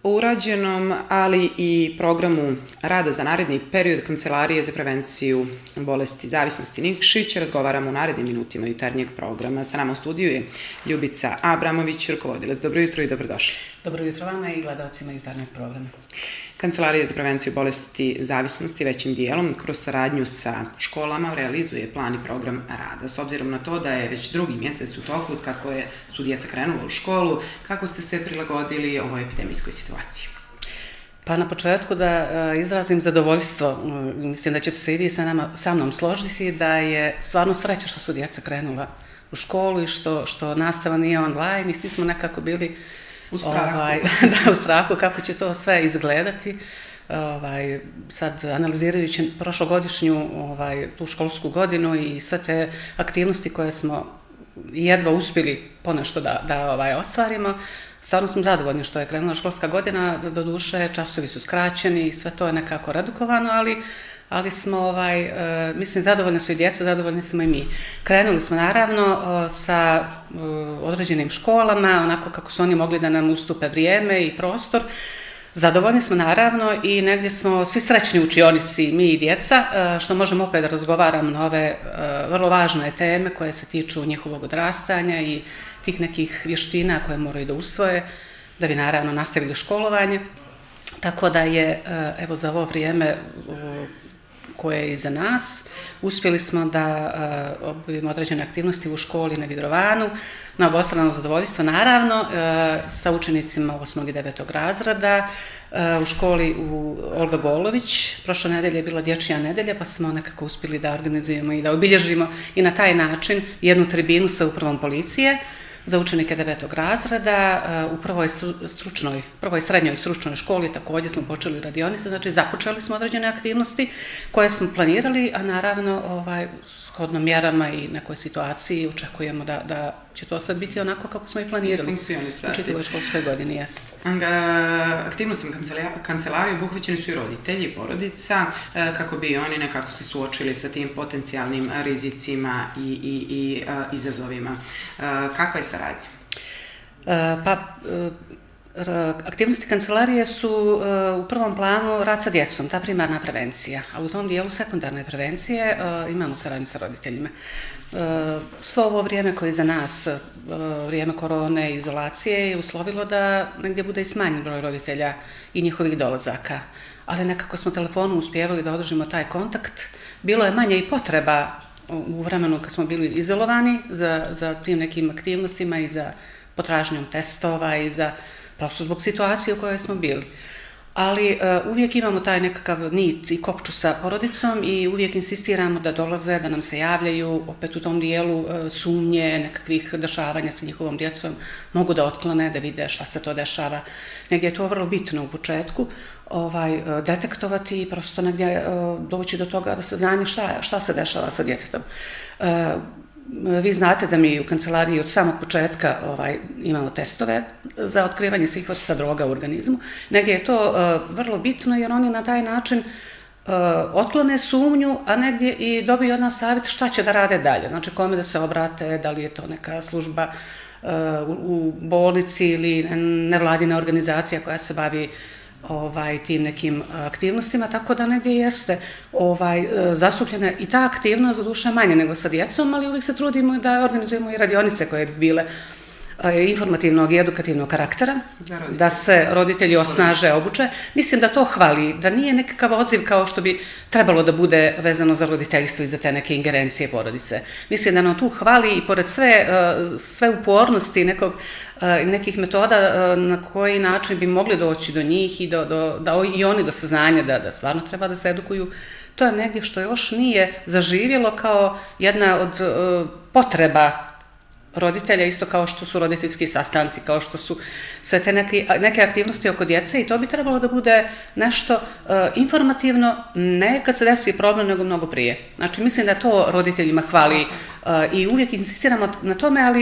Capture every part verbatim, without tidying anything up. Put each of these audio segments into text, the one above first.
O urađenom, ali i programu rada za naredni period Kancelarije za prevenciju bolesti zavisnosti Nikšić razgovaramo u narednim minutima jutarnjeg programa. Sa nama u studiju je Ljubica Abramović, rukovodilac. Dobro jutro i dobrodošli. Dobro jutro vama i gledalcima jutarnjeg programa. Kancelarija za prevenciju bolesti zavisnosti većim dijelom kroz saradnju sa školama realizuje plan i program rada. S obzirom na to da je već drugi mjesec u toku od kako je, su djeca krenula u školu, kako ste se prilagodili ovoj epidemijskoj situaciji? Pa na početku da izrazim zadovoljstvo, mislim da ćete se i vi sa, nama, sa mnom složiti, da je stvarno sreća što su djeca krenula u školu i što, što nastava nije online i svi smo nekako bili u strahu. Ovaj, da, u strahu kako će to sve izgledati. Ovaj, sad analizirajući prošlogodišnju ovaj, tu školsku godinu i sve te aktivnosti koje smo jedva uspjeli ponešto da, da ovaj, ostvarimo, stvarno smo zadovoljni što je krenula školska godina, doduše časovi su skraćeni i sve to je nekako redukovano, ali ali smo, ovaj, e, mislim, zadovoljni su i djeca, zadovoljni smo i mi. Krenuli smo naravno o, sa o, određenim školama, onako kako su oni mogli da nam ustupe vrijeme i prostor. Zadovoljni smo naravno i negdje smo svi srećni u učionici, mi i djeca, e, što možemo opet da razgovaramo na ove e, vrlo važne teme koje se tiču njihovog odrastanja i tih nekih vještina koje moraju da usvoje, da bi naravno nastavili školovanje. Tako da je, evo, za ovo vrijeme koje je iza nas, uspjeli smo da obavimo određene aktivnosti u školi na Vidrovanu, na obostrano zadovoljstvo naravno, sa učenicima osmog i devetog razreda, u školi u Olga Golović. Prošle nedelje je bila dječja nedelja, pa smo nekako uspjeli da organizujemo i da obilježimo i na taj način jednu tribinu sa upravom policije za učenike devetog razreda. U prvoj stručnoj, prvoj srednjoj stručnoj školi također smo počeli radionice, znači započeli smo određene aktivnosti koje smo planirali, a naravno ovaj, shodno mjerama i nekoj situaciji očekujemo da, da će to sad biti onako kako smo i planirali. Funkcionisati. U čitavoj školskoj godini, jest. Aktivnostima kancelarije obuhvaćeni su i roditelji, porodica, kako bi oni nekako se suočili sa tim potencijalnim rizicima i, i, i izazovima. Kakva je saradnja? Pa, aktivnosti kancelarije su u prvom planu rad sa djecom, ta primarna prevencija, a u tom dijelu sekundarne prevencije imamo saradnju sa roditeljima. Svo ovo vrijeme koje je za nas, vrijeme korone i izolacije, je uslovilo da negdje bude i smanjen broj roditelja i njihovih dolazaka, ali nekako smo telefonom uspjevali da održimo taj kontakt. Bilo je manje i potreba u vremenu kad smo bili izolovani za, za tim nekim aktivnostima i za potražnjom testova i za prosto zbog situacije u kojoj smo bili. Ali uh, uvijek imamo taj nekakav nit i kopču sa porodicom i uvijek insistiramo da dolaze, da nam se javljaju, opet u tom dijelu uh, sumnje, nekakvih dešavanja sa njihovom djecom, mogu da otklone, da vide šta se to dešava. Negdje je to vrlo bitno u početku, ovaj, uh, detektovati i prosto negdje uh, doći do toga da se znanje šta, šta se dešava sa djetetom. Uh, Vi znate da mi u kancelariji od samog početka ovaj, imamo testove za otkrivanje svih vrsta droga u organizmu. Negdje je to uh, vrlo bitno jer oni na taj način uh, otklone sumnju, a negdje i dobiju od nas savjet šta će da rade dalje. Znači kome da se obrate, da li je to neka služba uh, u, u bolnici ili nevladina organizacija koja se bavi ovaj, tim nekim aktivnostima, tako da negdje jeste ovaj, zastupljena i ta aktivnost, doduše manje nego sa djecom, ali uvijek se trudimo da organizujemo i radionice koje bi bile informativnog i edukativnog karaktera, da se roditelji osnaže, obuče. Mislim da to hvali, da nije nekakav odziv kao što bi trebalo da bude vezano za roditeljstvo i za te neke ingerencije porodice. Mislim da nam tu hvali i pored sve, sve upornosti nekog, nekih metoda na koji način bi mogli doći do njih i do, do, da i oni do saznanja da, da stvarno treba da se edukuju. To je negdje što još nije zaživjelo kao jedna od potreba roditelja, isto kao što su roditeljski sastanci, kao što su sve te neke, neke aktivnosti oko djece i to bi trebalo da bude nešto uh, informativno, ne kad se desi problem, nego mnogo prije. Znači, mislim da to roditeljima hvali uh, i uvijek insistiramo na tome, ali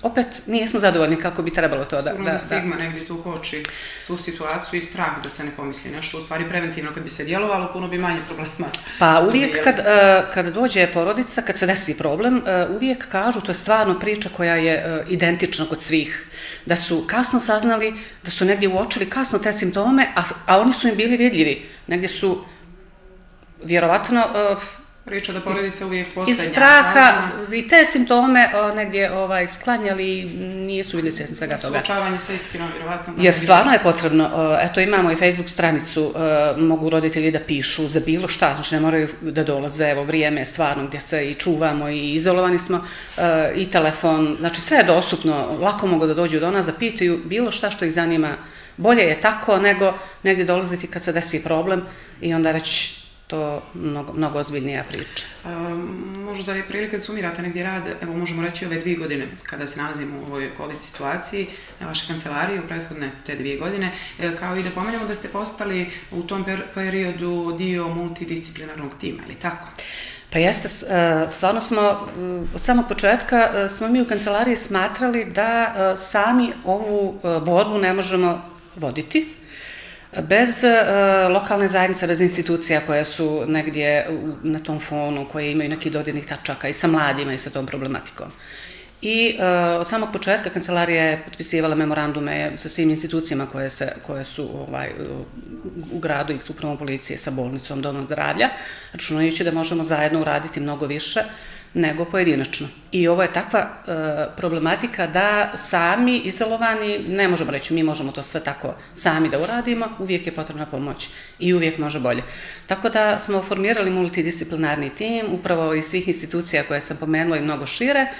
opet nismo zadovoljni kako bi trebalo to da... Sigurno da stigma negdje tu koči svu situaciju i strah da se ne pomisli nešto. U stvari preventivno kad bi se djelovalo, puno bi manje problema. Pa uvijek kad, kad dođe porodica, kad se desi problem, uvijek kažu, to je stvarno priča koja je identična kod svih, da su kasno saznali, da su negdje uočili kasno te simptome, a, a oni su im bili vidljivi. Negdje su vjerovatno... Priča da porodica uvijek posljednja iz straha i te simptome negdje sklanjali i nisu bili svjesni svega toga. Suočavanje sa istinom, vjerovatno. Jer stvarno je potrebno, eto imamo i Facebook stranicu, mogu roditelji da pišu za bilo šta, znači ne moraju da dolaze, evo vrijeme je stvarno gdje se i čuvamo i izolovani smo, i telefon, znači sve je dostupno, lako mogu da dođu do nas, da pitaju bilo šta što ih zanima. Bolje je tako nego negdje dolaziti kad se desi problem i onda već to mnogo, mnogo ozbiljnija priča. Um, možda je prilika da sumirate negdje rad, evo možemo reći ove dvije godine kada se nalazimo u ovoj COVID situaciji, vaše kancelarije u prethodne te dvije godine, kao i da pomenemo da ste postali u tom periodu dio multidisciplinarnog tima, ali tako? Pa jeste, stvarno smo, od samog početka smo mi u kancelariji smatrali da sami ovu borbu ne možemo voditi, bez lokalne zajednice, bez institucija koje su negdje na tom fonu, koje imaju neki dodirnih tačaka i sa mladima i sa tom problematikom. I od samog početka kancelarija je potpisivala memorandume sa svim institucijama koje, se, koje su ovaj, u gradu i s upravom policije, sa bolnicom, domom zdravlja, računajući da možemo zajedno uraditi mnogo više nego pojedinačno. I ovo je takva e, problematika da sami, izolovani, ne možemo reći, mi možemo to sve tako sami da uradimo, uvijek je potrebna pomoć i uvijek može bolje. Tako da smo formirali multidisciplinarni tim, upravo iz svih institucija koje sam pomenula i mnogo šire, e,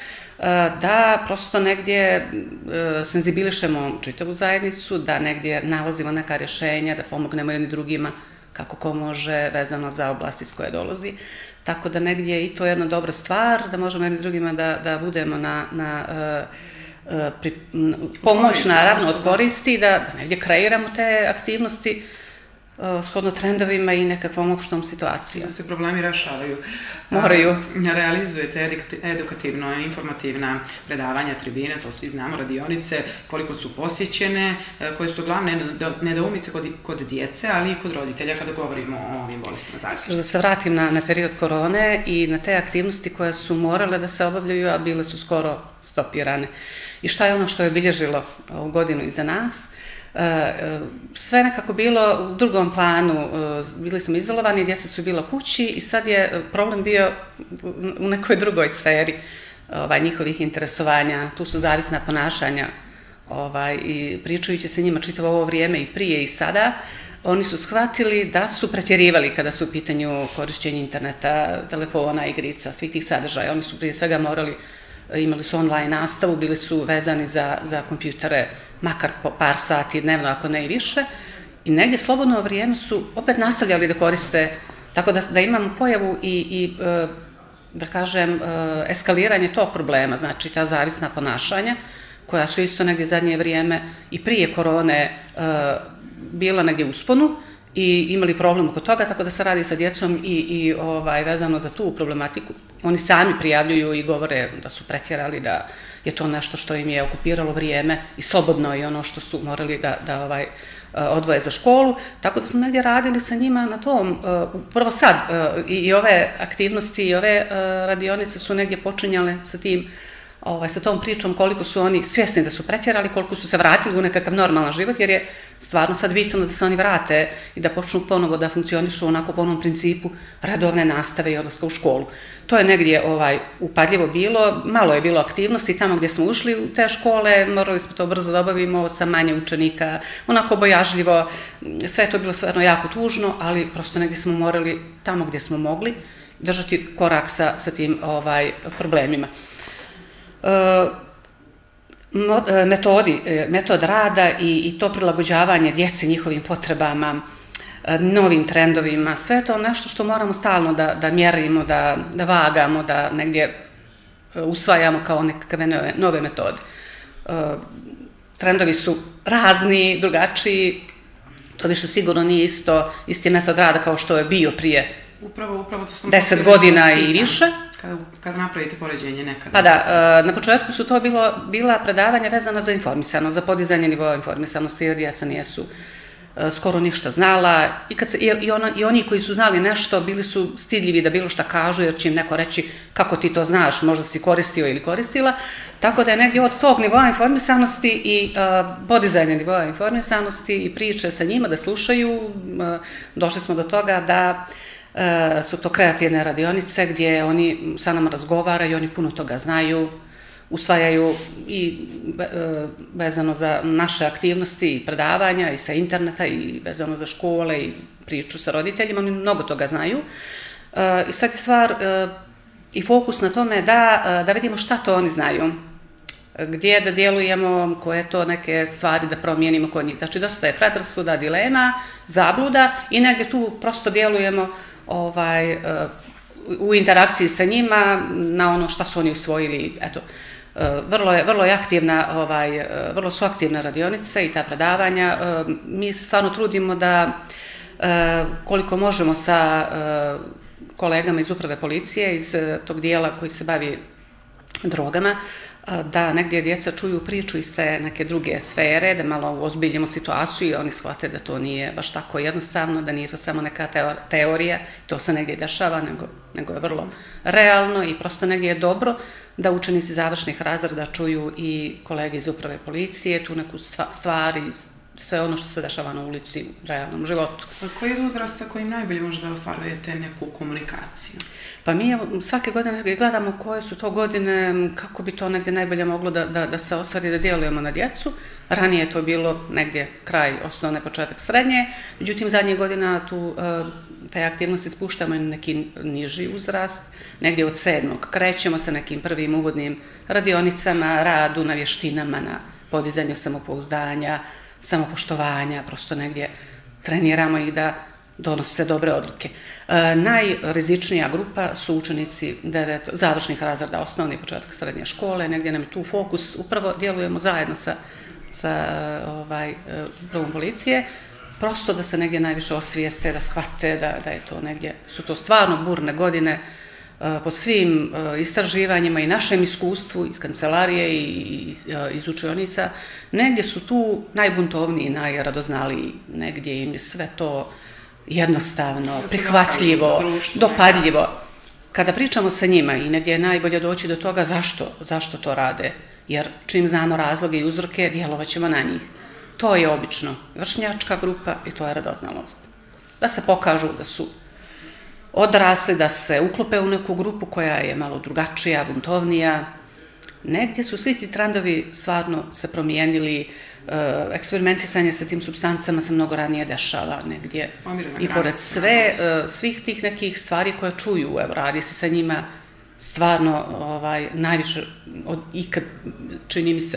da prosto negdje e, senzibilišemo čitavu zajednicu, da negdje nalazimo neka rješenja, da pomognemo jedni drugima kako ko može vezano za oblast iz koje dolazi. Tako da negdje je i to jedna dobra stvar, da možemo jedni drugima da, da budemo na, na uh, uh, pri, pomoć naravno od koristi, da, da negdje kreiramo te aktivnosti uh, shodno trendovima i nekakvom opštom situacijom. Da se problemi rešavaju. Moraju. Realizujete edukativno, informativna predavanja, tribine, to svi znamo, radionice, koliko su posjećene, koje su to glavne nedoumice kod, kod djece, ali i kod roditelja kada govorimo o ovim bolestima zavisnosti. Da se vratim na, na period korone i na te aktivnosti koje su morale da se obavljaju, a bile su skoro stopirane. I šta je ono što je obilježilo ovu godinu iza nas? Sve nekako bilo u drugom planu, bili smo izolovani, djeca su bila kući i sad je problem bio u nekoj drugoj sferi ovaj, njihovih interesovanja, tu su zavisna ponašanja ovaj, i pričajući se njima čitavo ovo vrijeme i prije i sada, oni su shvatili da su pretjerivali kada su u pitanju korišćenja interneta, telefona, igrica, svih tih sadržaja. Oni su prije svega morali, imali su online nastavu, bili su vezani za, za kompjutere, makar po par sati dnevno, ako ne i više. I negdje slobodno vrijeme su opet nastavljali da koriste, tako da, da imamo pojavu i, i da kažem, eskaliranje tog problema, znači ta zavisna ponašanja, koja su isto negdje zadnje vrijeme i prije korone bila negdje usponu i imali problem oko toga, tako da se radi sa djecom i, i ovaj, vezano za tu problematiku. Oni sami prijavljuju i govore da su pretjerali, da je to nešto što im je okupiralo vrijeme i slobodno i ono što su morali da, da ovaj, odvoje za školu, tako da smo negdje radili sa njima na tom. Prvo sad i, i ove aktivnosti i ove radionice su negdje počinjale sa tim, Ovaj, sa tom pričom koliko su oni svjesni da su pretjerali, koliko su se vratili u nekakav normalan život, jer je stvarno sad bitno da se oni vrate i da počnu ponovo da funkcionišu onako po onom principu redovne nastave i odlaska u školu. To je negdje ovaj, upadljivo bilo, malo je bilo aktivnosti tamo gdje smo ušli u te škole, morali smo to brzo da obavimo sa manje učenika, onako bojažljivo, sve je to bilo stvarno jako tužno, ali prosto negdje smo morali tamo gdje smo mogli držati korak sa, sa tim ovaj, problemima. Metodi, metod rada i, i to prilagođavanje djece njihovim potrebama, novim trendovima, sve je to nešto što moramo stalno da, da mjerimo, da, da vagamo, da negdje usvajamo kao nekakve nove, nove metode. Trendovi su razni, drugačiji, to više sigurno nije isto, isti metod rada kao što je bio prije Upravo, upravo to sam deset godina i više. Kada napravite poređenje nekada? Pa da, na početku su to bila predavanja vezana za informisanost, za podizanje nivoa informisanosti, jer djeca nijesu skoro ništa znala i oni koji su znali nešto bili su stidljivi da bilo šta kažu, jer će im neko reći kako ti to znaš, možda si koristio ili koristila, tako da je negdje od tog nivoa informisanosti i podizanja nivoa informisanosti i priče sa njima da slušaju, došli smo do toga da su to kreativne radionice gdje oni sa nama razgovaraju, oni puno toga znaju, usvajaju i vezano za naše aktivnosti i predavanja i sa interneta i vezano za škole i priču sa roditeljima, oni mnogo toga znaju. I sad je stvar i fokus na tome da vidimo šta to oni znaju, gdje da djelujemo, koje to neke stvari da promijenimo kod njih. Znači dosta je predrasuda, dilema, zabluda i negdje tu prosto djelujemo u interakciji sa njima na ono šta su oni usvojili, eto. Vrlo je aktivna, vrlo su aktivne radionice i ta predavanja. Mi se stvarno trudimo da koliko možemo sa kolegama iz uprave policije, iz tog dijela koji se bavi drogama, da negdje djeca čuju priču iz te neke druge sfere, da malo uozbiljimo situaciju i oni shvate da to nije baš tako jednostavno, da nije to samo neka teorija, to se negdje dešava, nego je vrlo realno i prosto negdje je dobro da učenici završnih razreda čuju i kolege iz uprave policije, tu neku stvari, sve ono što se dešava na ulici u realnom životu. Koji je uzrast sa kojim najbolje možda ostvarujete neku komunikaciju? Pa mi svake godine gledamo koje su to godine, kako bi to negdje najbolje moglo da se ostvari, da djelujemo na djecu. Ranije je to bilo negdje kraj osnovne, početak srednje, međutim zadnjih godina tu te aktivnosti spuštamo i na neki niži uzrast, negdje od sedmog. Krećemo sa nekim prvim uvodnim radionicama, radu na vještinama, na podizanju samopouzdanja, samopoštovanja, prosto negdje treniramo ih da donose dobre odluke. Najrizičnija grupa su učenici završnih razreda osnovne i početka srednje škole, negdje nam je tu fokus, upravo djelujemo zajedno sa upravom policije, prosto da se negdje najviše osvijeste, da shvate da je to negdje, su to stvarno burne godine po svim istraživanjima i našem iskustvu iz kancelarije i iz učionica, negdje su tu najbuntovniji, najradoznaliji, negdje im je sve to jednostavno, prihvatljivo, dopadljivo. Kada pričamo sa njima i negdje je najbolje doći do toga zašto to rade, jer čim znamo razloge i uzroke, djelovat ćemo na njih. To je obično vršnjačka grupa i to je radoznalost. Da se pokažu da su odrasli, da se uklope u neku grupu koja je malo drugačija, buntovnija. Negdje su svi ti trendovi stvarno se promijenili, eksperimentisanje sa tim supstancama se mnogo ranije dešava negdje. I pored sve, svih tih nekih stvari koje čuju, evo, radi se sa njima stvarno najviše od ikad, čini mi se.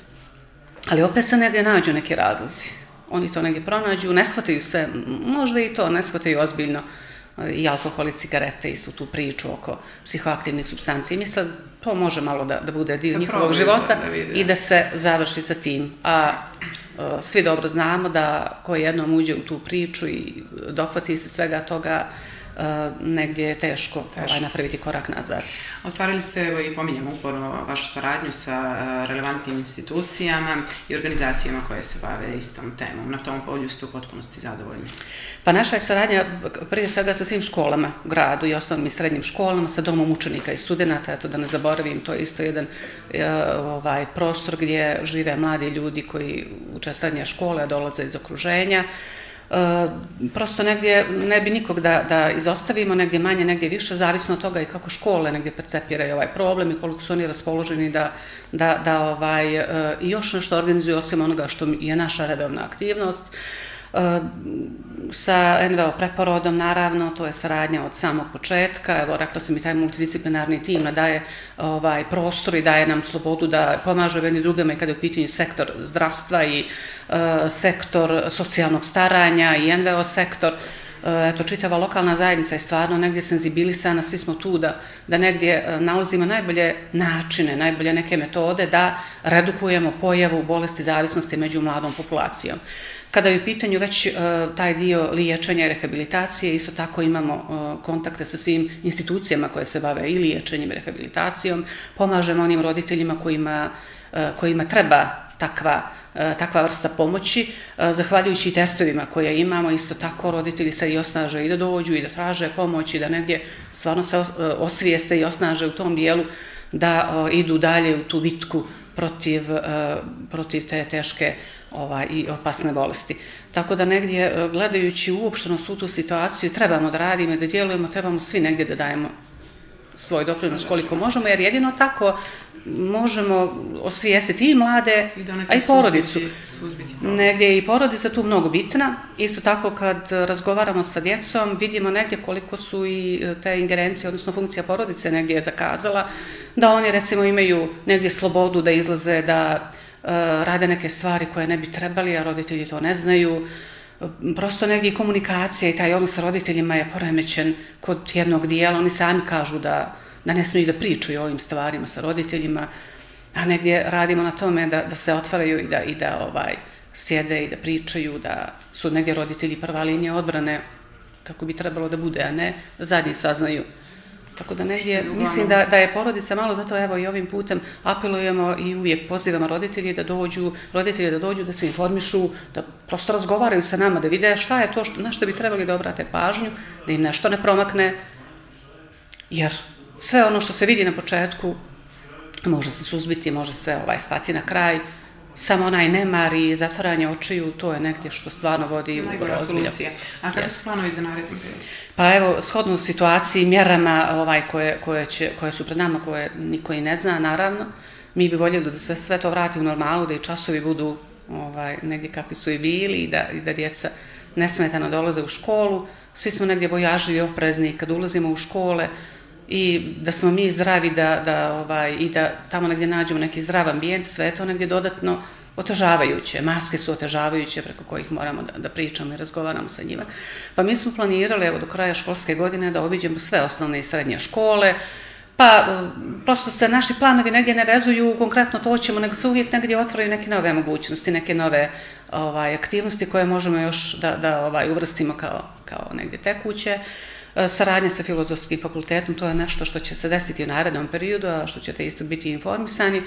Ali opet se negdje nađu neki razlozi. Oni to negdje pronađu, ne shvataju sve, možda i to, ne shvataju ozbiljno i alkohol i cigarete i su tu priču oko psihoaktivnih supstanci. Misle, to može malo da bude dio njihovog života i da se završi sa tim. A svi dobro znamo da ko jednom uđe u tu priču i dohvati se svega toga, negdje je teško napraviti korak nazad. Ostvarili ste, evo i pominjamo uporno vašu saradnju sa relevantnim institucijama i organizacijama koje se bave istom temom. Na tom polju ste u potpunosti zadovoljni? Pa naša je saradnja prije svega sa svim školama u gradu i osnovnim i srednjim školama, sa domom učenika i studenta, eto da ne zaboravim, to je isto jedan prostor gdje žive mladi ljudi koji uče srednje škole, dolaze iz okruženja. Prosto negdje ne bi nikog da izostavimo, negdje manje, negdje više, zavisno od toga i kako škole negdje percepiraju ovaj problem i koliko su oni raspoloženi da i još nešto organizuju osim onoga što je naša redovna aktivnost. Sa en ve o preporodom, naravno, to je saradnja od samog početka. Evo, rekla sam i taj multidisciplinarni tim daje prostor i daje nam slobodu da pomažu jedni drugima i kada je u pitanju sektor zdravstva i sektor socijalnog staranja i en ve o sektor. eto, čitava lokalna zajednica je stvarno negdje senzibilisana, svi smo tu da, da negdje nalazimo najbolje načine, najbolje neke metode da redukujemo pojavu bolesti zavisnosti među mladom populacijom. Kada je u pitanju već uh, taj dio liječenja i rehabilitacije, isto tako imamo uh, kontakte sa svim institucijama koje se bave i liječenjem i rehabilitacijom, pomažemo onim roditeljima kojima, uh, kojima treba takva, uh, takva vrsta pomoći. Uh, zahvaljujući testovima koje imamo, isto tako roditelji se i osnaže i da dođu i da traže pomoć i da negdje stvarno se osvijeste i osnaže u tom dijelu da uh, idu dalje u tu bitku protiv, uh, protiv te teške Ovaj, i opasne bolesti. Tako da negdje, gledajući uopšteno svu tu situaciju, trebamo da radimo i da djelujemo, trebamo svi negdje da dajemo svoj doprinos koliko možemo, jer jedino tako možemo osvijestiti i mlade, a i porodicu. Negdje je i porodica tu mnogo bitna. Isto tako kad razgovaramo sa djecom, vidimo negdje koliko su i te ingerencije, odnosno funkcija porodice negdje je zakazala, da oni recimo imaju negdje slobodu da izlaze, da rade neke stvari koje ne bi trebali, a roditelji to ne znaju. Prosto negdje i komunikacija i taj odnos sa roditeljima je poremećen kod jednog dijela. Oni sami kažu da, da ne smiju da pričaju o ovim stvarima sa roditeljima, a negdje radimo na tome da, da se otvaraju i da, i da ovaj, sjede i da pričaju, da su negdje roditelji prva linija odbrane, kako bi trebalo da bude, a ne da zadnji saznaju. Tako da negdje, mislim da, da je porodica malo, zato evo i ovim putem apelujemo i uvijek pozivamo roditelji da dođu, roditelji da dođu, da se informišu, da prosto razgovaraju sa nama, da vide šta je to što, na što bi trebali da obrate pažnju, da im nešto ne promakne, jer sve ono što se vidi na početku može se suzbiti, može se ovaj, stati na kraj, samo onaj nemar i zatvaranje očiju, to je negdje što stvarno vodi u ozbilja. A kada su planovi za naredni period? Pa evo, shodno situaciji, mjerama ovaj, koje, koje, će, koje su pred nama, koje niko i ne zna, naravno, mi bi voljeli da se sve to vrati u normalu, da i časovi budu ovaj, negdje kakvi su i bili i da, i da djeca nesmetano dolaze u školu. Svi smo negdje bojažljivi, oprezni kad ulazimo u škole, i da smo mi zdravi da, da, ovaj, i da tamo negdje nađemo neki zdrav ambijent, sve je to negdje dodatno otežavajuće. Maske su otežavajuće preko kojih moramo da, da pričamo i razgovaramo sa njima. Pa mi smo planirali evo, do kraja školske godine da obiđemo sve osnovne i srednje škole, pa prosto se naši planovi negdje ne vezuju, konkretno to ćemo, nego se uvijek negdje otvaraju neke nove mogućnosti, neke nove ovaj, aktivnosti koje možemo još da, da ovaj, uvrstimo kao, kao negdje tekuće. Saradnja sa Filozofskim fakultetom, to je nešto što će se desiti u narednom periodu, a što ćete isto biti informisani.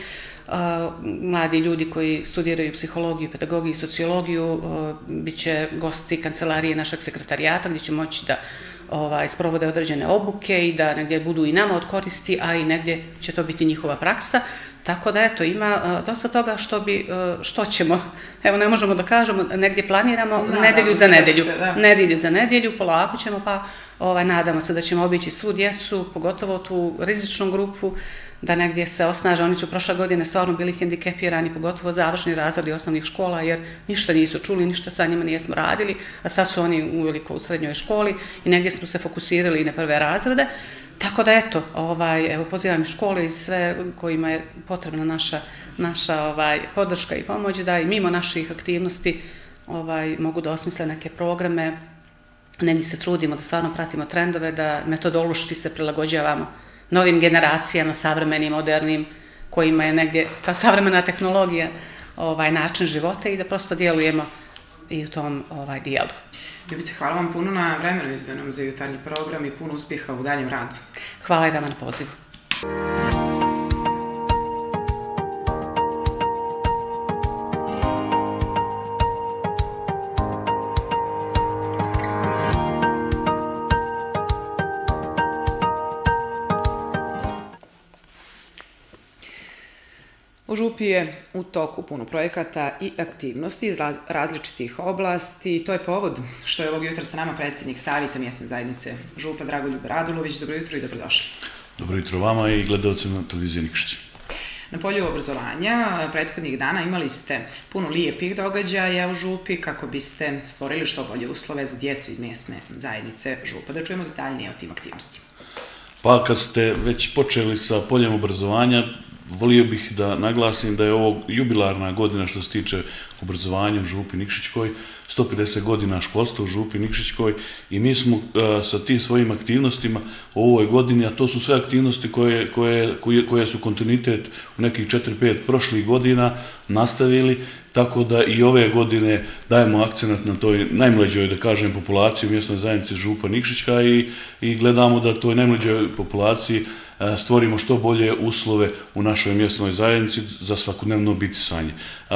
Mladi ljudi koji studiraju psihologiju, pedagogiju i sociologiju bit će gosti kancelarije našeg sekretarijata gdje će moći da ovaj, sprovode određene obuke i da negdje budu i nama od koristi, a i negdje će to biti njihova praksa. Tako da, eto, ima dosta toga što bi, što ćemo, evo ne možemo da kažemo, negdje planiramo no, nedelju za nedelju, da. nedelju za nedelju, polako ćemo, pa ovaj, nadamo se da ćemo obići svu djecu, pogotovo tu rizičnu grupu, da negdje se osnaže. Oni su prošle godine stvarno bili hendikepirani, pogotovo završni razredi osnovnih škola, jer ništa nisu čuli, ništa sa njima nismo radili, a sad su oni uveliko u srednjoj školi i negdje smo se fokusirali i na prve razrede. Tako da, eto, ovaj, evo, pozivam i škole i sve kojima je potrebna naša, naša ovaj, podrška i pomoć, da i mimo naših aktivnosti ovaj, mogu da osmisle neke programe. Negdje se trudimo da stvarno pratimo trendove, da metodološki se prilagođavamo novim generacijama, savremenim, modernim, kojima je negdje ta savremena tehnologija ovaj, način života i da prosto djelujemo i u tom ovaj, dijelu. Ljubice, hvala vam puno na vremenu izdvojenom za jutarnji program i puno uspjeha u daljem radu. Hvala i vama na pozivu. U Župi je u toku puno projekata i aktivnosti iz različitih oblasti. To je povod što je ovog jutra sa nama predsjednik Savjeta mjesne zajednice Župa, Dragoljub Radulović. Dobro jutro i dobrodošli. Dobro jutro vama i gledalcima televizije Nikšić. Na polju obrazovanja prethodnih dana imali ste puno lijepih događaja u Župi kako biste stvorili što bolje uslove za djecu iz mjesne zajednice Župa. Da čujemo detaljnije o tim aktivnostima. Pa kad ste već počeli sa poljem obrazovanja, volio bih da naglasim da je ovo jubilarna godina što se tiče obrazovanja u Župi Nikšićkoj, sto pedeset godina školstva u Župi Nikšićkoj i mi smo sa tim svojim aktivnostima u ovoj godini, a to su sve aktivnosti koje, koje, koje, koje su kontinuitet u nekih četiri pet prošlih godina nastavili, tako da i ove godine dajemo akcenat na toj najmlađoj, da kažem, populaciji u mjesnoj zajednici Župa Nikšićka i, i gledamo da toj najmlađoj populaciji stvorimo što bolje uslove u našoj mjesnoj zajednici za svakodnevno bitisanje.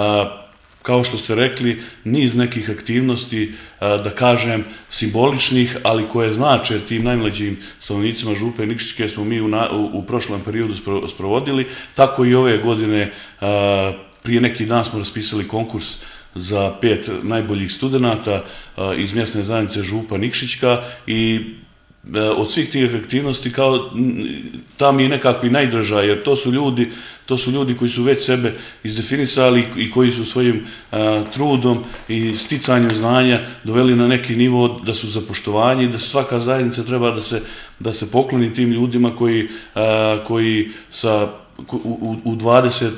Kao što ste rekli, niz nekih aktivnosti, da kažem, simboličnih, ali koje znače tim najmlađim stanovnicima Župe Nikšićke smo mi u, na, u, u prošlom periodu sprovodili, tako i ove godine. Prije neki dan smo raspisali konkurs za pet najboljih studenata iz mjesne zajednice Župa Nikšićka i od svih tih aktivnosti kao tam je nekako i najdraža, jer to su ljudi, to su ljudi koji su već sebe izdefinisali i koji su svojim a, trudom i sticanjem znanja doveli na neki nivo da su za poštovanje i da svaka zajednica treba da se, da se pokloni tim ljudima koji, a, koji sa, u, u dvadeset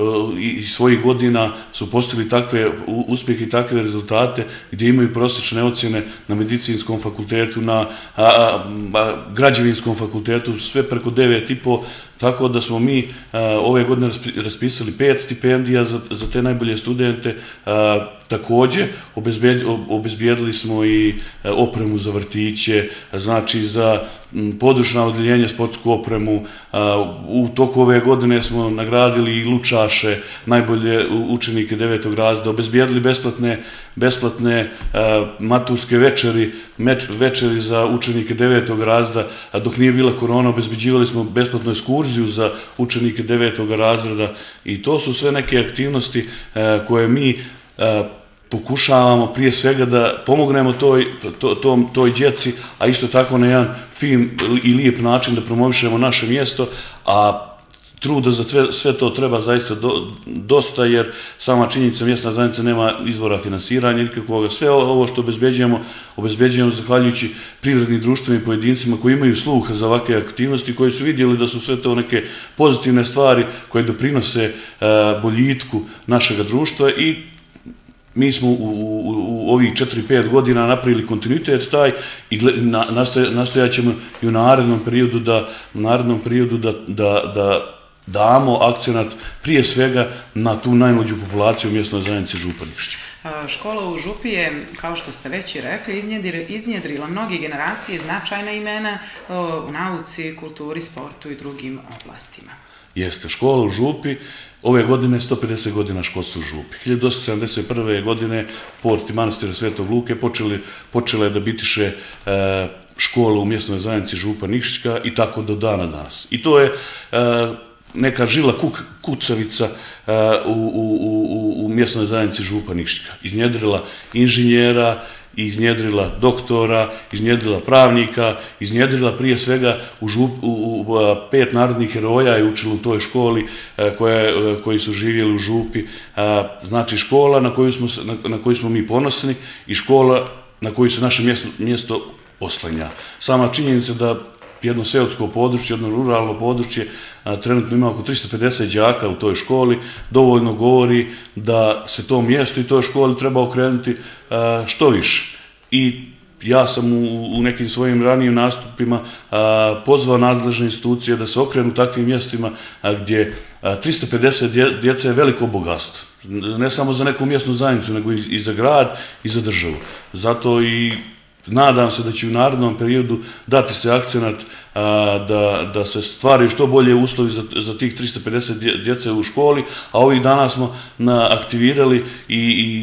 i svojih godina su postigli takve uspjehe i takve rezultate gdje imaju prosječne ocjene na medicinskom fakultetu, na a, a, a, građevinskom fakultetu, sve preko devet i po, tako da smo mi a, ove godine raspisali pet stipendija za, za te najbolje studente. A, također obezbijedili smo i opremu za vrtiće, znači za područna odjeljenja, sportsku opremu. U toku ove godine smo nagradili i lučaše, najbolje učenike devetog razreda, obezbijedili besplatne, besplatne maturske večeri, večeri za učenike devetog razreda, a dok nije bila korona obezbeđivali smo besplatnu ekskurziju za učenike devetog razreda i to su sve neke aktivnosti koje mi pokušavamo prije svega da pomognemo toj, to, toj, toj djeci, a isto tako na jedan fin i lijep način da promovišemo naše mjesto, a truda za sve, sve to treba zaista do, dosta, jer sama činjenica mjesna zajednica nema izvora finansiranja nikakvoga. Sve ovo što obezbeđujemo, obezbeđujemo zahvaljujući privrednim društvima i pojedincima koji imaju sluha za ovakve aktivnosti, koji su vidjeli da su sve to neke pozitivne stvari koje doprinose uh, boljitku našeg društva i mi smo u, u, u ovih četiri pet godina napravili kontinuitet taj i na, nastoja, nastojat ćemo i u narednom periodu da, u narednom periodu da, da, da damo akcenat prije svega na tu najmlađu populaciju u mjesnoj zajednici Župa Nikšićka. Škola u Župi je, kao što ste već i rekli, iznjedrila mnogi generacije značajna imena u nauci, kulturi, sportu i drugim oblastima. Jeste, škola u Župi ove godine sto pedeset godina školstva u Župi. hiljadu osamsto sedamdeset prve. godine porti manastira Svetog Luke počeli, počela je da bitiše e, škola u mjesnoj zajednici Župa Nikšićka i tako do dana danas. I to je e, neka žila kuk, kucavica uh, u, u, u, u mjesnoj zajednici Župa Nikšićka. Iznjedrila inženjera, iznjedrila doktora, iznjedrila pravnika, iznjedrila prije svega u, žup, u, u, u pet narodnih heroja i učila u toj školi uh, koje, uh, koji su živjeli u Župi. Uh, znači škola na koju, smo, na, na koju smo mi ponosni i škola na koju se naše mjesto, mjesto oslanja. Sama činjenica da jedno seosko područje, jedno ruralno područje, a, trenutno ima oko tristo pedeset đaka u toj školi, dovoljno govori da se to mjesto i toj školi treba okrenuti a, što više. I ja sam u, u nekim svojim ranijim nastupima a, pozvao nadležne institucije da se okrenu takvim mjestima a, gdje a, tristo pedeset dje, djece je veliko bogatstvo. Ne samo za neku mjesnu zajednicu, nego i, i za grad i za državu. Zato i nadam se da će u narednom periodu dati se akcenat a, da, da se stvaraju što bolje uslovi za, za tih tristo pedeset djece u školi, a ovih dana smo na, aktivirali i,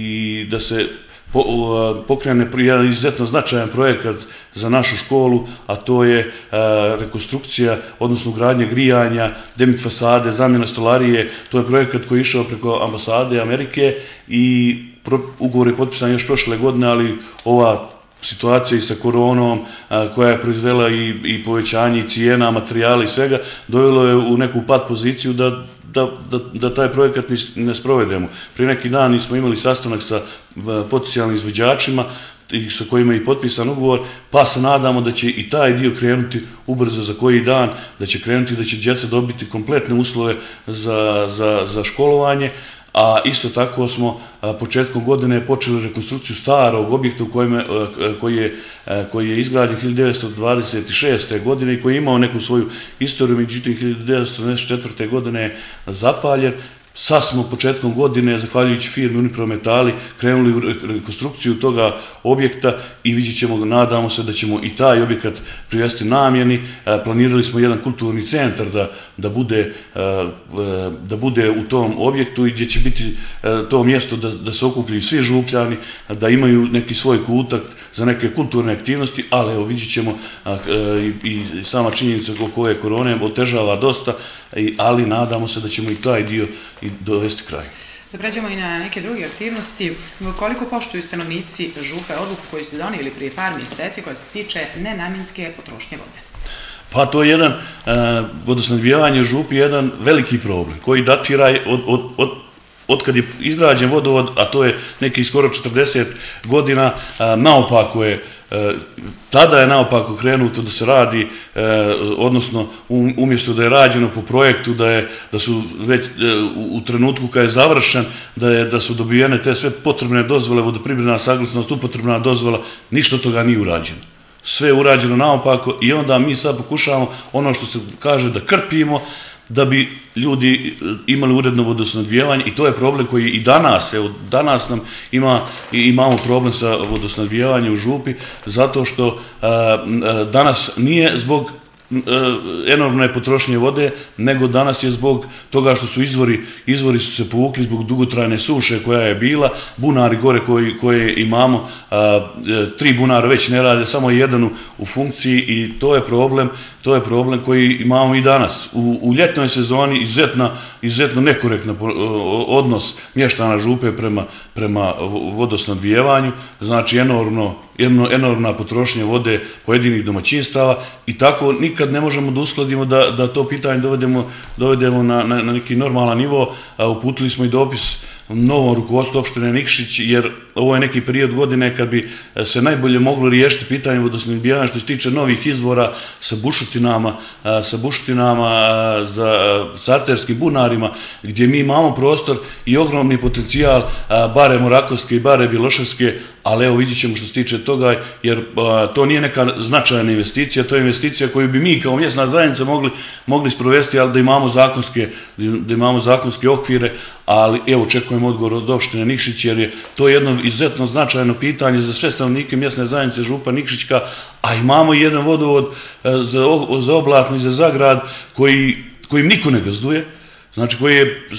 i da se po, a, pokrene jedan izuzetno značajan projekat za našu školu, a to je a, rekonstrukcija, odnosno gradnja grijanja, demit fasade, zamjena stolarije. To je projekat koji je išao preko ambasade Amerike i pro, ugovor je potpisan još prošle godine, ali ova situacija i sa koronom a, koja je proizvela i, i povećanje i cijena, materijala i svega, dovelo je u neku pad poziciju da, da, da, da taj projekat ne sprovedemo. Prije neki dan smo imali sastanak sa potencijalnim izvođačima, sa kojima je potpisan ugovor, pa se nadamo da će i taj dio krenuti ubrzo za koji dan, da će krenuti, da će djeca dobiti kompletne uslove za, za, za školovanje, a isto tako smo početkom godine počeli rekonstrukciju starog objekta u kojima, koji, je, koji je izgrađen hiljadu devetsto dvadeset šeste. godine i koji je imao neku svoju istoriju, međutim hiljadu devetsto devedeset četvrte. godine je zapaljen. Sad smo početkom godine, zahvaljujući firmi Uniprometali, krenuli u rekonstrukciju toga objekta i vidjet ćemo, nadamo se da ćemo i taj objekat privesti namjeni. Planirali smo jedan kulturni centar da, da, bude, da bude u tom objektu i gdje će biti to mjesto da, da se okupljaju svi Župljani, da imaju neki svoj kutak za neke kulturne aktivnosti, ali evo vidjet ćemo i, i sama činjenica oko ove korone otežava dosta, ali nadamo se da ćemo i taj dio i dovesti kraj. Da pređemo i na neke druge aktivnosti. Koliko poštuju stanovnici Župe odluku koju ste donijeli prije par mjeseci koja se tiče nenamjenske potrošnje vode? Pa to je jedan, vodosnabdijevanje u Župi je jedan veliki problem koji datira od, od, od od kad je izgrađen vodovod, a to je neki skoro četrdeset godina, naopako je, tada je naopako krenuto da se radi, odnosno umjesto da je rađeno po projektu, da, je, da su već u trenutku kad je završen, da, je, da su dobijene te sve potrebne dozvole, vodoprivredna saglasnost, upotrebna dozvola, ništa od toga nije urađeno. Sve je urađeno naopako i onda mi sad pokušavamo ono što se kaže da krpimo, da bi ljudi imali uredno vodosnabdijevanje i to je problem koji i danas, evo danas nam ima, imamo problem sa vodosnabdijevanjem u Župi zato što a, a, danas nije zbog enormne potrošnje vode, nego danas je zbog toga što su izvori, izvori su se povukli zbog dugotrajne suše koja je bila, bunari gore koji, koje imamo, a, tri bunara već ne rade, samo jedan u, u funkciji i to je problem, to je problem koji imamo i danas. U, u ljetnoj sezoni izuzetno, izuzetno nekorektan odnos mještana Župe prema, prema vodosnabdijevanju, znači enormno, enormna potrošnja vode pojedinih domaćinstava i tako nikad ne možemo da uskladimo da, da to pitanje dovedemo, dovedemo na, na, na neki normalan nivo. Uputili smo i dopis novom rukovodstvu opštine Nikšić, jer ovo je neki period godine kad bi se najbolje moglo riješiti pitanje vodosnabdijevanja što se tiče novih izvora sa bušotinama, sa bušotinama za sarterskim bunarima, gdje mi imamo prostor i ogromni potencijal, bare Morakovske i bare Bjeloševske, ali evo vidjet ćemo što se tiče toga, jer to nije neka značajna investicija, to je investicija koju bi mi kao mjesna zajednica mogli, mogli sprovesti, ali da imamo zakonske, da imamo zakonske okvire, ali evo očekujemo odgovor od opštine Nikšić, jer je to jedno izuzetno značajno pitanje za sve stanovnike mjesne zajednice Župa Nikšićka, a imamo jedan vodovod za, za Oblatnu i za Zagrad koji, kojim niko ne gazduje, znači koji je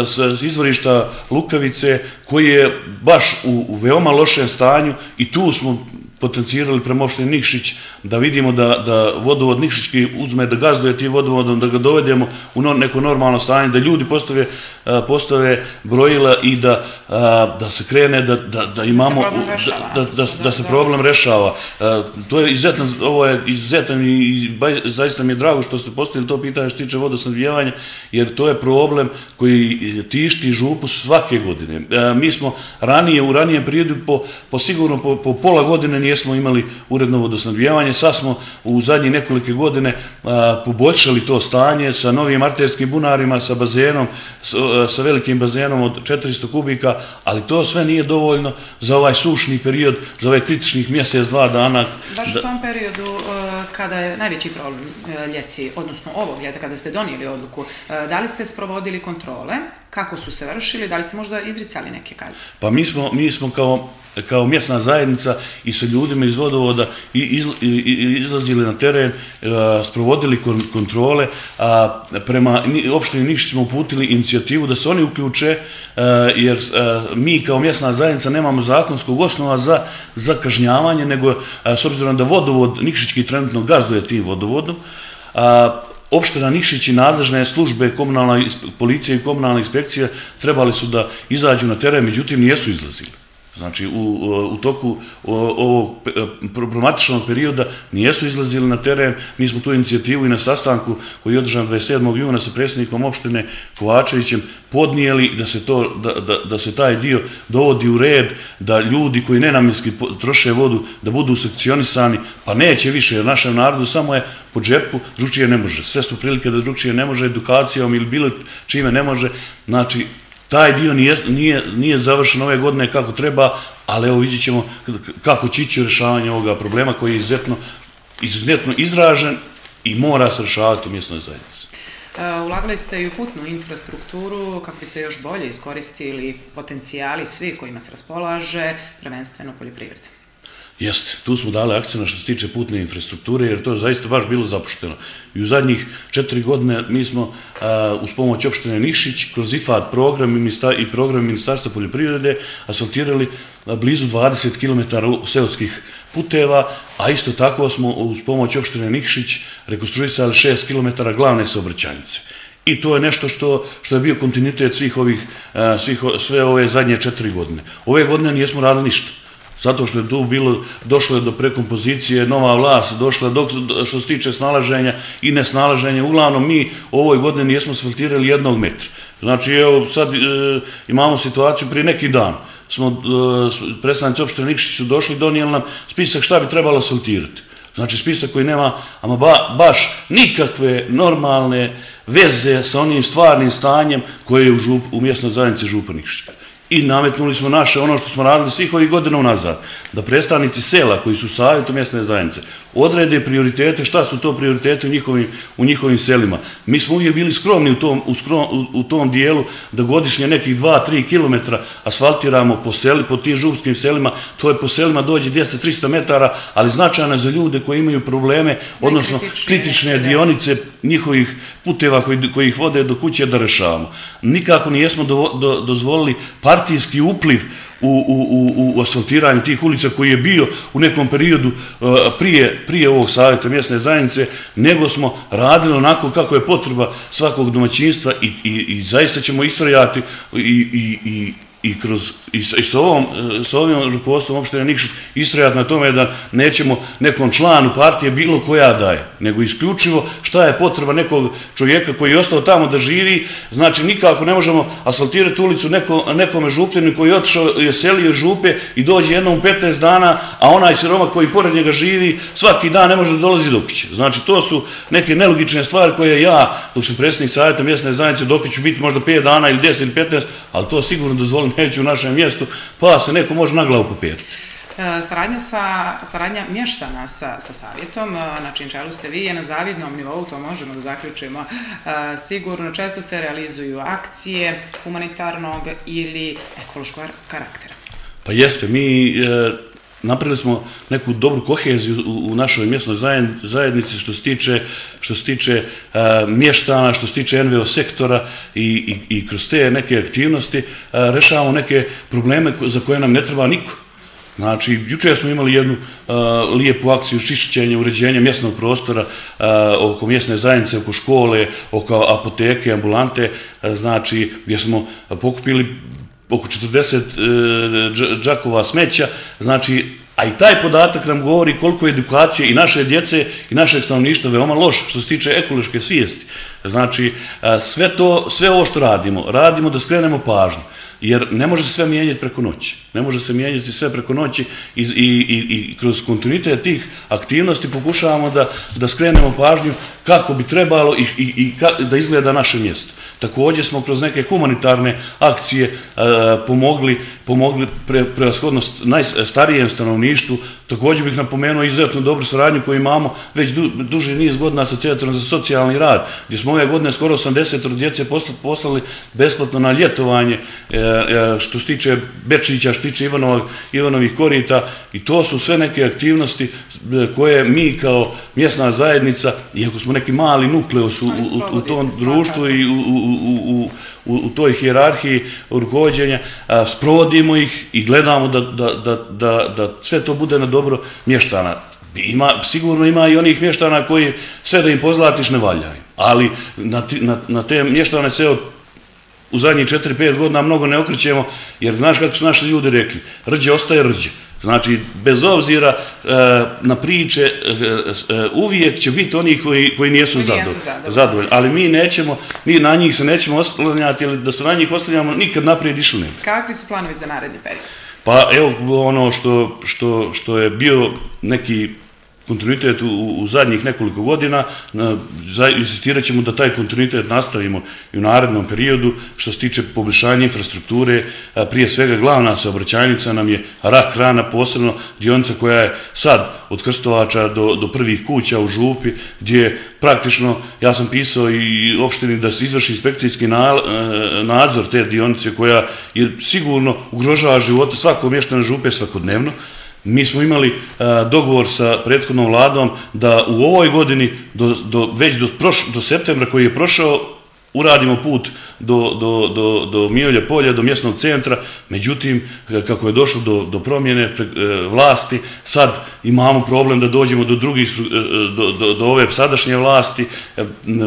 s izvorišta Lukavice, koji je baš u, u veoma lošem stanju i tu smo potencirali prema opštini Nikšić da vidimo da, da vodovod Nikšićki uzme da gazduje tim vodovodom, da ga dovedemo u no, neko normalno stanje, da ljudi postave, postave brojila i da, da se krene, da, da, da imamo, da, da, da se problem rešava. To je izuzetno, ovo je izuzetno i zaista mi je drago što ste postavili to pitanje što tiče vodosnabdijevanja, jer to je problem koji tišti Župu svake godine. Mi smo ranije, u ranijem periodu po, po sigurno po, po pola godine nismo imali uredno vodosnabdijevanje, sad smo u zadnjih nekolike godine a, poboljšali to stanje sa novim arterskim bunarima, sa bazenom, sa, sa velikim bazenom od četiristo kubika, ali to sve nije dovoljno za ovaj sušni period, za ovaj kritičnih mjesec, dva dana. Baš u tom periodu kada je najveći problem ljeti, odnosno ovog ljeta kada ste donijeli odluku, da li ste sprovodili kontrole, kako su se vršili, da li ste možda izricali neke kazne? Pa mi smo, mi smo kao kao mjesna zajednica i sa ljudima iz vodovoda i izlazili na teren, sprovodili kontrole, a prema opštini Nikšić smo uputili inicijativu da se oni uključe, jer mi kao mjesna zajednica nemamo zakonskog osnova za, za kažnjavanje, nego s obzirom da vodovod Nikšićki trenutno gazduje tim vodovodom, a opština Nikšić i nadležne službe, komunalna policija i komunalna inspekcija trebali su da izađu na teren, međutim nijesu izlazili. Znači, u, u toku ovog problematičnog perioda nijesu izlazili na teren. Mi smo tu inicijativu i na sastanku koji je održan dvadeset sedmog juna sa predsjednikom opštine Kovačevićem podnijeli da se, to, da, da, da se taj dio dovodi u red, da ljudi koji nenamjenski troše vodu, da budu sekcionisani, pa neće više, jer našem narodu samo je po džepu, drugčije ne može. Sve su prilike da drugčije ne može, edukacijom ili bilo čime ne može. Znači, taj dio nije, nije, nije završen ove godine kako treba, ali evo vidjet ćemo kako će ići u rješavanje ovoga problema koji je izuzetno, izuzetno izražen i mora se rješavati u mjesnoj zajednici. Ulagali ste i u putnu infrastrukturu kako bi se još bolje iskoristili potencijali svi kojima se raspolaže, prvenstveno poljoprivrede. Jeste, tu smo dali akciju što se tiče putne infrastrukture, jer to je zaista baš bilo zapušteno. I u zadnjih četiri godine mi smo uz pomoć opštine Nikšić kroz I F A D program i program Ministarstva poljoprivrede asfaltirali blizu dvadeset kilometara seoskih puteva, a isto tako smo uz pomoć opštine Nikšić rekonstruisali šest kilometara glavne saobraćajnice. I to je nešto što, što je bio kontinuitet svih ovih, svih, sve ove zadnje četiri godine. Ove godine nijesmo radili ništa. Zato što je tu bilo, došlo je do prekompozicije, nova vlast, došla do, što se tiče snalaženja i nesnalaženja. Uglavnom, mi u ovoj godini nijesmo asfaltirali jednog metra. Znači, evo, sad e, imamo situaciju prije neki dan. Smo, e, predstavnici opštine Nikšić su došli i donijeli nam spisak šta bi trebalo asfaltirati. Znači, spisak koji nema ama ba, baš nikakve normalne veze sa onim stvarnim stanjem koje je u, žup, u mjesnoj zajednici Župa Nikšićka. I nametnuli smo naše, ono što smo radili svih ovih godina unazad, da predstavnici sela koji su u savjetu mjesne zajednice odrede prioritete, šta su to prioritete u njihovim, u njihovim selima. Mi smo uvijek bili skromni u tom, u skrom, u, u tom dijelu da godišnje nekih dva do tri kilometra asfaltiramo po, seli, po tim župskim selima, to je po selima dođe dvjesto do trista metara, ali značajno za ljude koji imaju probleme, odnosno kritične dionice njihovih puteva koji, koji ih vode do kuće da rešavamo. Nikako nijesmo do, do, dozvolili partijski upliv u, u, u, u asfaltiranju tih ulica koji je bio u nekom periodu uh, prije, prije ovog savjeta mjesne zajednice, nego smo radili onako kako je potreba svakog domaćinstva i, i, i zaista ćemo istrajati i, i, i i kroz i s ovom s ovim rukovodstvom opštine Nikšić istrajati na tome da nećemo nekom članu partije bilo koja daje, nego isključivo šta je potreba nekog čovjeka koji je ostao tamo da živi. Znači nikako ne možemo asfaltirati ulicu neko, nekome župljenu koji je otišao, je selio župe i dođe jednom u petnaest dana, a onaj siromak koji pored njega živi svaki dan ne može da dolazi do kuće. Znači to su neke nelogične stvari koje ja, dok sam predsjednik savjeta mjesne zajednice, dok ću biti možda pet dana ili deset ili petnaest, ali to sigurno dozvolim neću u našem mjestu, pa se neko može na glavu popjeriti. Saradnja, sa, saradnja mještana sa, sa savjetom, na čijem čelu ste vi, je na zavidnom nivou, to možemo da zaključimo sigurno. Često se realizuju akcije humanitarnog ili ekološkog karaktera. Pa jeste, mi e, napravili smo neku dobru koheziju u, u našoj mjesnoj zajednici što se tiče, što se tiče e, mještana, što se tiče N V O sektora i, i, i kroz te neke aktivnosti e, rešavamo neke probleme za koje nam ne treba niko. Znači, jučer smo imali jednu uh, lijepu akciju čišćenja, uređenja mjesnog prostora uh, oko mjesne zajednice, oko škole, oko apoteke, ambulante, uh, znači, gdje smo pokupili oko četrdeset uh, džakova smeća, znači, a i taj podatak nam govori koliko je edukacije i naše djece i našeg stanovništva veoma loš što se tiče ekološke svijesti. Znači, uh, sve to, sve ovo što radimo, radimo da skrenemo pažnju. Jer ne može se sve mijenjati preko noći. Ne može se mijenjati sve preko noći i, i, i, i kroz kontinuitet tih aktivnosti pokušavamo da, da skrenemo pažnju kako bi trebalo i, i, i ka, da izgleda naše mjesto. Također smo kroz neke humanitarne akcije e, pomogli, pomogli pre, prevashodno najstarijem stanovništvu. Također bih napomenuo izuzetno dobru saradnju koju imamo već du, duži niz godina sa Centrom za socijalni rad, gdje smo ove godine skoro osamdeset djece poslali besplatno na ljetovanje, e, što se tiče Bečića, što se tiče Ivanovog, Ivanovih korita, i to su sve neke aktivnosti koje mi kao mjesna zajednica, iako smo neki mali nukleus u, u, u tom društvu i u, u, u, u, u toj hijerarhiji rukovođenja, sprovodimo ih i gledamo da, da, da, da, da sve to bude na dobro mještana. Ima, sigurno ima i onih mještana koji sve da im pozlatiš ne valjaju, ali na, na, na te mještane se od u zadnjih četiri pet godina mnogo ne okrećemo, jer znaš kako su naši ljudi rekli, rđe ostaje rđe. Znači, bez obzira e, na priče, e, e, uvijek će biti oni koji, koji nijesu zadovoljni. zadovoljni. Ali mi nećemo, mi na njih se nećemo oslanjati, ili da se na njih oslanjamo, nikad naprijed išli ne. Kakvi su planovi za naredni period? Pa evo ono što, što, što je bio neki kontinuitet u, u zadnjih nekoliko godina, insistirat ćemo da taj kontinuitet nastavimo i u narednom periodu. Što se tiče poboljšanja infrastrukture, prije svega glavna saobraćajnica nam je rak rana, posebno dionica koja je sad od Krstovača do, do prvih kuća u Župi, gdje praktično, ja sam pisao i opštini da se izvrši inspekcijski nadzor te dionice koja je sigurno ugrožava živote svakog mještana Župe svakodnevno. Mi smo imali uh, dogovor sa prethodnom vladom da u ovoj godini, do, do, već do, proš, do septembra koji je prošao, uradimo put do, do, do, do Miolja polja, do mjesnog centra. Međutim, kako je došlo do, do promjene pre, e, vlasti, sad imamo problem da dođemo do drugih, do, do, do ove sadašnje vlasti. E,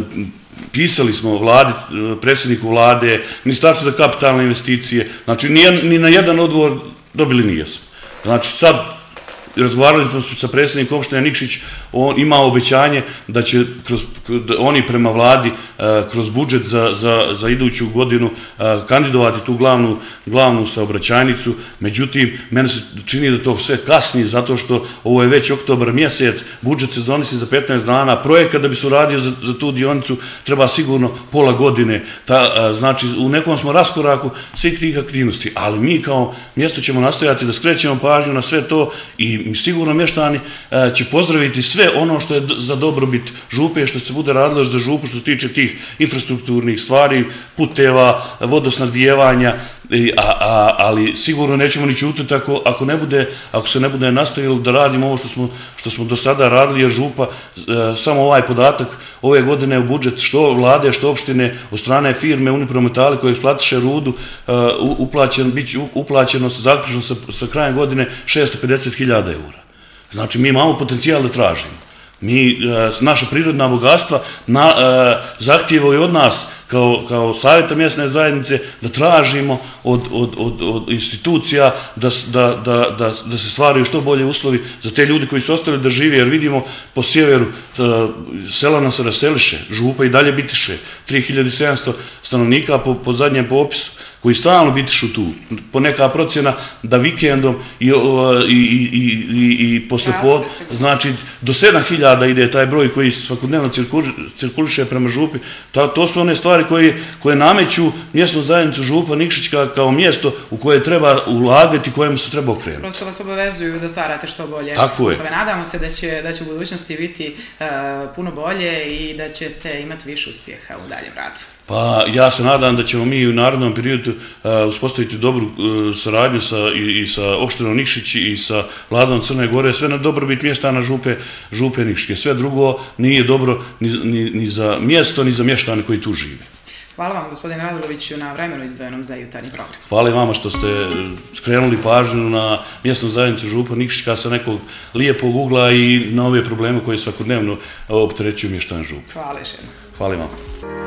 pisali smo vladi, predsjedniku vlade, Ministarstvu za kapitalne investicije, znači ni, ni na jedan odgovor dobili nijesmo. Znači, sad razgovarali smo sa predsjednikom opštine Nikšić, on ima obećanje da će kroz, oni prema vladi kroz budžet za, za, za iduću godinu kandidovati tu glavnu, glavnu saobraćajnicu. Međutim, mene se čini da to sve kasni, zato što ovo je već oktobar mjesec, budžet se donosi za petnaest dana, projekat da bi se uradio za, za tu dionicu treba sigurno pola godine. Ta, znači, u nekom smo raskoraku svih tih aktivnosti, ali mi kao mjesto ćemo nastojati da skrećemo pažnju na sve to i sigurno mještani će pozdraviti sve ono što je za dobrobit Župe, što se bude radilo za Župu, što se tiče tih infrastrukturnih stvari, puteva, vodosnabdijevanja, a, a, ali sigurno nećemo ni ćutiti ako, ako, ne bude, ako se ne bude nastavilo da radimo ovo što smo, što smo do sada radili, jer Župa, samo ovaj podatak, ove godine u budžet što vlade, što opštine, od strane firme Uniprometali koje isplatiše rudu, uplaćeno, bit će uplaćeno zaključno sa, sa krajem godine šesto pedeset hiljada eura. Znači, mi imamo potencijal da tražimo. Mi, naša prirodna bogatstva na, zahtijevaju od nas kao, kao savjeta mjesne zajednice da tražimo od, od, od, od institucija da, da, da, da, da se stvaraju što bolje uslovi za te ljudi koji su ostali da žive, jer vidimo po sjeveru sela nas raseliše, Župa i dalje bitiše, tri hiljade sedamsto stanovnika po, po zadnjem popisu, koji stalno bitišu tu, po neka procjena da vikendom i, i, i, i, i posle pod, znači do sedam hiljada ide taj broj koji svakodnevno cirkuliše prema Župi. Ta, to su one stvari koje, koje nameću mjesnu zajednicu Župa Nikšić kao mjesto u koje treba ulagati, kojemu se treba okrenuti. Prosto vas obavezuju da starate što bolje. Tako je. Nadamo se da će, da će u budućnosti biti uh, puno bolje i da ćete imati više uspjeha u daljem radu. Pa ja se nadam da ćemo mi u narednom periodu uh, uspostaviti dobru uh, saradnju sa, i, i sa opštinom Nikšić i sa vladom Crne Gore, sve na dobrobit mještana Župe, Župe Nikšićke. Sve drugo nije dobro ni, ni, ni za mjesto, ni za mještane koji tu žive. Hvala vam, gospodine Raduloviću, na vremenu izdvojenom za jutarnji program. Hvala i vama što ste skrenuli pažnju na mjesnu zajednicu Župa Nikšićka sa nekog lijepog ugla i na ove probleme koje svakodnevno opterećuju mještane Župe. Hvala još jednom. Hvala i vama.